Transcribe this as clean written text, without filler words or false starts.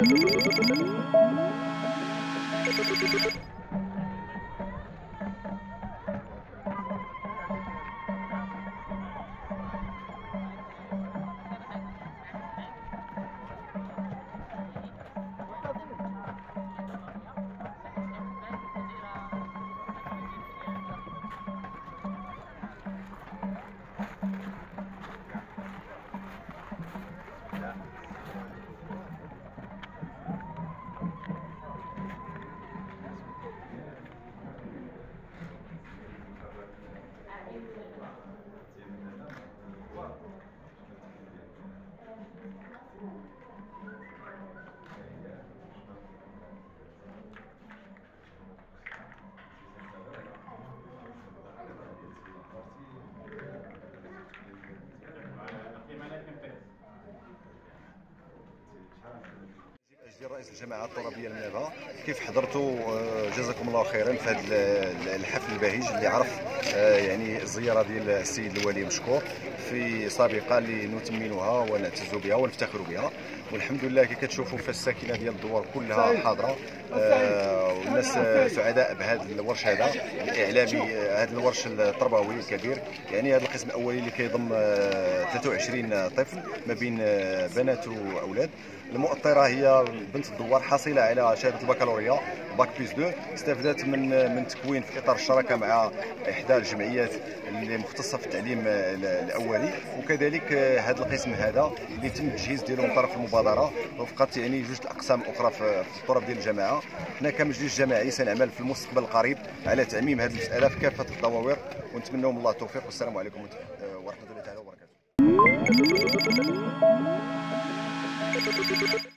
ديال رئيس الجماعه الترابيه المنابه، كيف حضرتوا جزاكم الله خيرا في هذا الحفل البهيج اللي عرف يعني الزياره ديال السيد الوالي مشكور في سابقه اللي نثمنها ونعتز بها ونفتخر بها. والحمد لله كي كتشوفوا فالساكنه ديال الدوار كلها حاضره، والناس سعداء بهذا الورش هذا الاعلامي، هذا الورش التربوي الكبير. يعني هذا القسم الاولي اللي كيضم 23 طفل ما بين بنات واولاد. المؤطره هي بنت الدوار حاصله على شهاده البكالوريا باك بلس 2، استفادت من تكوين في اطار الشراكه مع احدى الجمعيات اللي مختصه في التعليم الاولي. وكذلك هذا القسم هذا اللي تم التجهيز ديالو من طرف المبادره وفقط يعني جوج الاقسام اخرى في الطرف ديال الجماعه. حنا كمجلس جماعي سنعمل في المستقبل القريب على تعميم هذه المساله في كافه الدواوير، ونتمنى من الله التوفيق. والسلام عليكم ورحمه الله تعالى وبركاته.